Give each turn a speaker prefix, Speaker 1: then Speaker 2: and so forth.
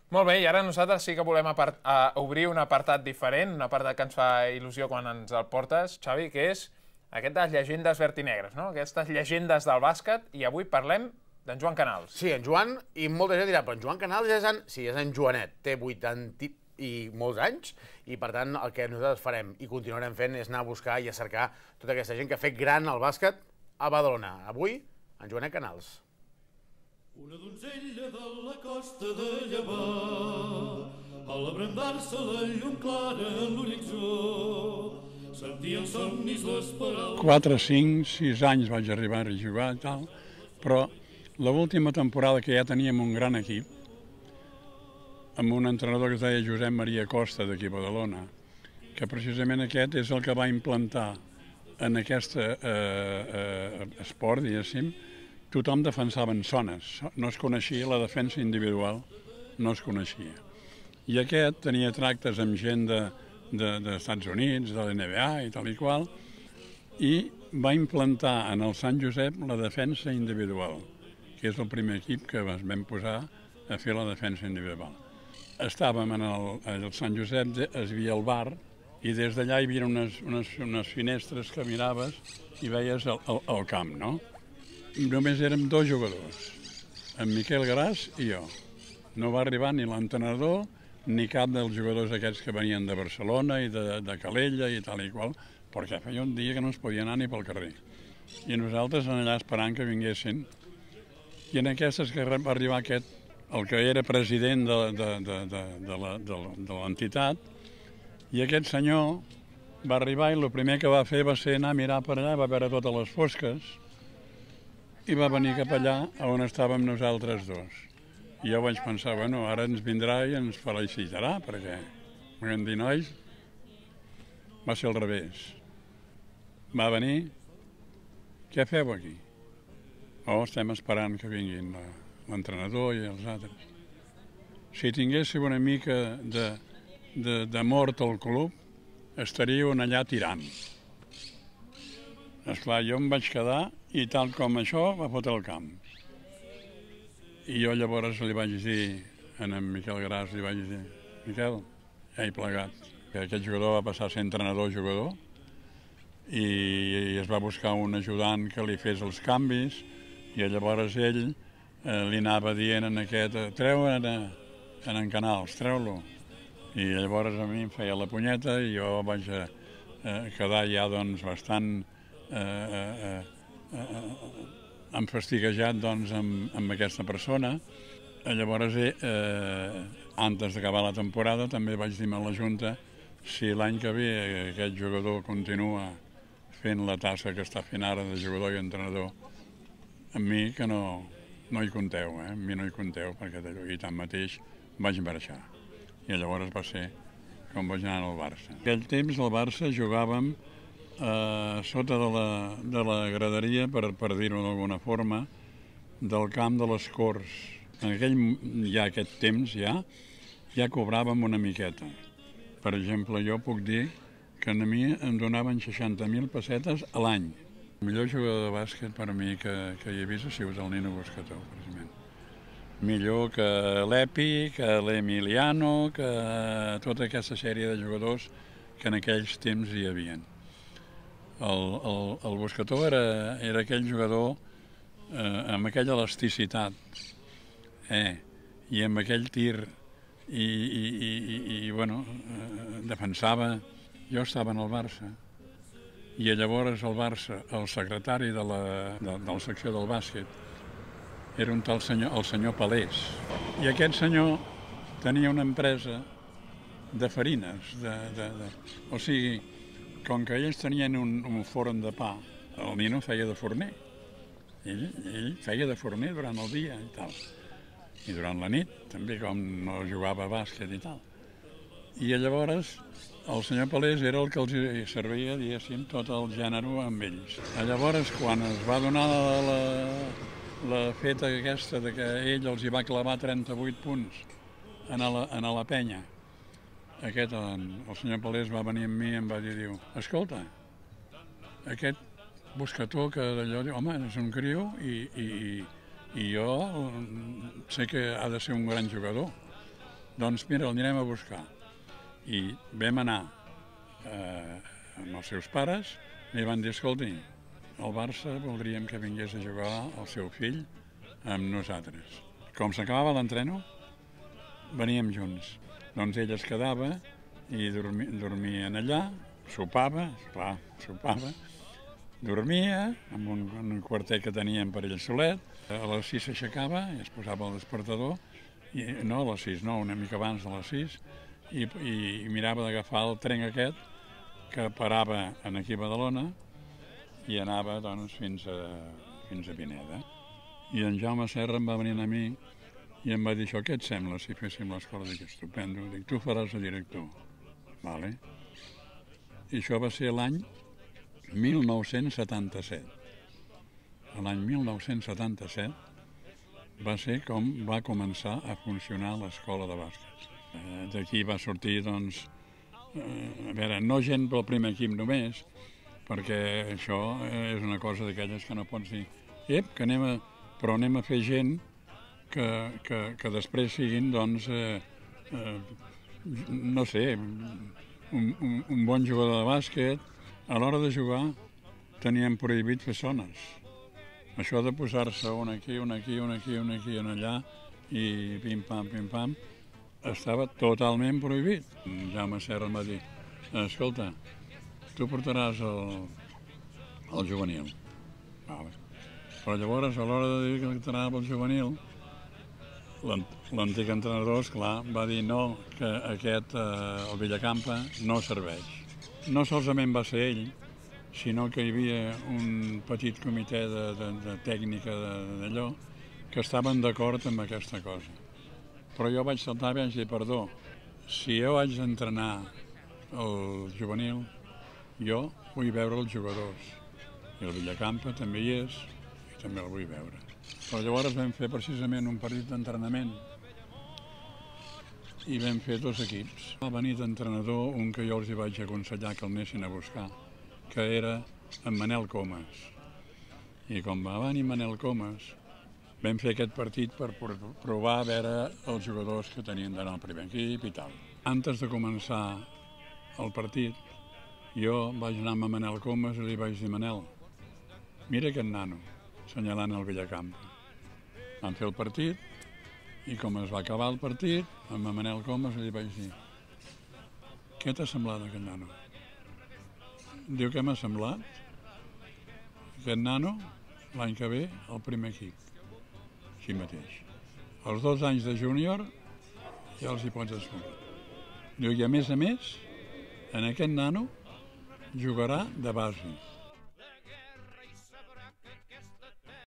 Speaker 1: Molt bé, i ara nosaltres sí que volem obrir un apartat diferent, un apartat que ens fa il·lusió quan ens el portes, Xavi, que és aquest de les llegendes verd i negres, no? Aquestes llegendes del bàsquet, i avui parlem d'en Joan Canals.
Speaker 2: Sí, en Joan, i molta gent dirà, però en Joan Canals és en... Sí, és en Joanet, té 80 i molts anys, i per tant el que nosaltres farem i continuarem fent és anar a buscar i a cercar tota aquesta gent que ha fet gran el bàsquet a Badalona. Avui, en Joanet Canals.
Speaker 3: Una donzella de la costa de Llevant, a l'abrandar-se la llum clara en l'horitzó, sentia els somnis les paraules...
Speaker 4: 4, 5, 6 anys vaig arribar a jugar i tal, però l'última temporada que ja teníem un gran equip, amb un entrenador que es deia Josep Maria Costa d'aquí a Badalona, que precisament aquest és el que va implantar en aquest esport, diguéssim. Tothom defensava en zones, no es coneixia la defensa individual, no es coneixia. I aquest tenia tractes amb gent dels Estats Units, de l'NBA i tal i qual, i va implantar en el Sant Josep la defensa individual, que és el primer equip que ens vam posar a fer la defensa individual. Estàvem al Sant Josep, es veia el bar, i des d'allà hi havia unes finestres que miraves i veies el camp, no? Només érem 2 jugadors, en Miquel Gras i jo. No va arribar ni l'entrenador ni cap dels jugadors aquests que venien de Barcelona i de Calella i tal i qual, perquè feia un dia que no es podia anar ni pel carrer. I nosaltres allà esperant que vinguessin. I en aquestes que va arribar aquest, el que era president de l'entitat, i aquest senyor va arribar i el primer que va fer va ser anar a mirar per allà, va veure totes les fosques, i va venir cap allà on estàvem nosaltres dos. I jo vaig pensar, bueno, ara ens vindrà i ens felicitarà, perquè vam dir, nois, va ser al revés. Va venir, què feu aquí? Oh, estem esperant que vinguin l'entrenador i els altres. Si tinguéssiu una mica d'amor al club, estaríeu allà tirant. Esclar, jo em vaig quedar i tal com això va fotre el camp. I jo llavors li vaig dir a en Miquel Gras, li vaig dir, Miquel, ja he plegat. Aquest jugador va passar a ser entrenador-jugador i es va buscar un ajudant que li fes els canvis i llavors ell li anava dient en aquest, treu en Canals, treu-lo. I llavors a mi em feia la punyeta i jo vaig quedar ja doncs bastant enfastiguejat amb aquesta persona. Llavors, antes d'acabar la temporada, també vaig dir a la Junta si l'any que ve aquest jugador continua fent la tasca que està fent ara de jugador i entrenador, amb mi que no hi compteu, amb mi no hi compteu, perquè i tanmateix vaig marxar. I llavors va ser com vaig anar al Barça. En aquell temps al Barça jugàvem sota de la graderia, per dir-ho d'alguna forma, del camp de les Corts. En aquest temps ja cobràvem una miqueta. Per exemple, jo puc dir que a mi em donaven 60.000 pessetes a l'any. El millor jugador de bàsquet per a mi que hi he vist ha sigut el Nino Buscató, precisament. Millor que l'Epi, que l'Emiliano, que tota aquesta sèrie de jugadors que en aquells temps hi havia. El Buscató era aquell jugador amb aquella elasticitat i amb aquell tir i bueno, defensava. Jo estava en el Barça i llavors al Barça el secretari de la secció del bàsquet era un tal senyor, el senyor Palés, i aquest senyor tenia una empresa de farines, o sigui, com que ells tenien un forn de pa, el Nino feia de forner. Ell feia de forner durant el dia i tal. I durant la nit, també, com no jugava a bàsquet i tal. I llavors el senyor Palés era el que els servia, diguéssim, tot el gènere amb ells. Llavors, quan es va donar la feta aquesta de que ell els hi va clavar 38 punts a la penya, el senyor Palés va venir amb mi i em va dir, escolta, aquest Buscató que d'allò diu, home, és un criu i jo sé que ha de ser un gran jugador, Doncs mira, l'anirem a buscar. I vam anar amb els seus pares i van dir, escolti, el Barça voldríem que vingués a jugar el seu fill amb nosaltres. Com s'acabava l'entreno, veníem junts. Doncs ell es quedava i dormien allà, sopava, dormia en un quartet que teníem per ell solet, a les 6 s'aixecava i es posava el despertador, no a les 6, no, una mica abans de les 6, i mirava d'agafar el tren aquest que parava aquí a Badalona i anava doncs, fins a Pineda. I en Jaume Serra em va venir a mi i em va dir això, què et sembla si féssim l'escola? Dic, estupendo, dic, tu faràs el director. Vale. I això va ser l'any 1977. L'any 1977 va ser com va començar a funcionar l'escola de bàsquet. D'aquí va sortir, doncs, a veure, no gent pel primer equip només, perquè això és una cosa d'aquelles que no pots dir, però anem a fer gent que després siguin, doncs, no sé, un bon jugador de bàsquet. A l'hora de jugar teníem prohibit fer sones. Això de posar-se un aquí, un allà, i pim-pam, estava totalment prohibit. Jaume Serra em va dir, escolta, tu portaràs el juvenil. Vale. Però llavors, a l'hora de dir que entrava el juvenil, l'antic entrenador, esclar, va dir no, que aquest, el Villacampa, no serveix. No solament va ser ell, sinó que hi havia un petit comitè de tècnica d'allò que estaven d'acord amb aquesta cosa. Però jo vaig saltar i vaig dir, perdó, si jo vaig entrenar el juvenil, jo vull veure els jugadors. I el Villacampa també hi és, i també el vull veure. Però llavors vam fer precisament un partit d'entrenament i vam fer 2 equips. Va venir d'entrenador un que jo els hi vaig aconsellar que el anessin a buscar, que era en Manel Comas. I com va venir Manel Comas, vam fer aquest partit per provar a veure els jugadors que tenien d'anar al primer equip i tal. Antes de començar el partit, jo vaig anar amb Manel Comas i li vaig dir, Manel, mira aquest nano, assenyalant el Villacampa. Vam fer el partit i com es va acabar el partit, amb Manel Comas li vaig dir, què t'ha semblat aquest nano? Diu, què m'ha semblat? Aquest nano, l'any que ve, al primer equip. Així mateix. Els 2 anys de júnior ja els hi pots escoltar. Diu, i a més, en aquest nano jugarà de base.